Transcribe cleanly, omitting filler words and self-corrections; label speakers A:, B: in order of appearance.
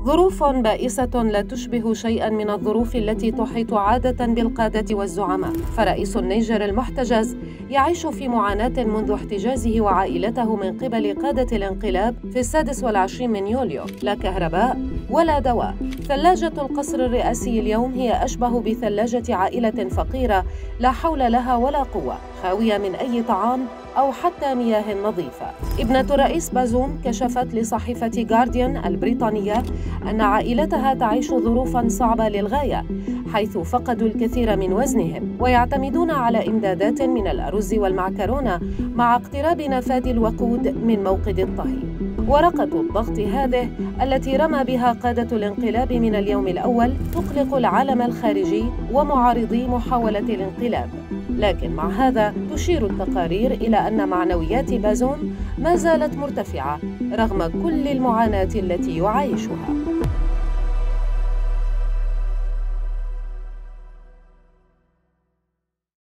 A: ظروف بائسة لا تشبه شيئا من الظروف التي تحيط عادة بالقادة والزعماء، فرئيس النيجر المحتجز يعيش في معاناة منذ احتجازه وعائلته من قبل قادة الانقلاب في 26 من يوليو. لا كهرباء ولا دواء. ثلاجة القصر الرئاسي اليوم هي أشبه بثلاجة عائلة فقيرة لا حول لها ولا قوة، خاوية من أي طعام أو حتى مياه نظيفة. ابنة رئيس بازوم كشفت لصحيفة غارديان البريطانية أن عائلتها تعيش ظروفاً صعبة للغاية، حيث فقدوا الكثير من وزنهم ويعتمدون على إمدادات من الأرز والمعكرونة مع اقتراب نفاذ الوقود من موقد الطهي. ورقة الضغط هذه التي رمى بها قادة الانقلاب من اليوم الأول تقلق العالم الخارجي ومعارضي محاولة الانقلاب، لكن مع هذا تشير التقارير إلى أن معنويات بازوم ما زالت مرتفعة رغم كل المعاناة التي يعيشها.